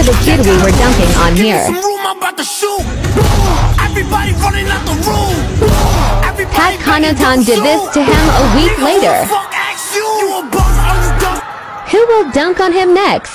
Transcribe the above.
the kid we were dunking on here. Pat Connaughton did this to him a week later. Who will dunk on him next?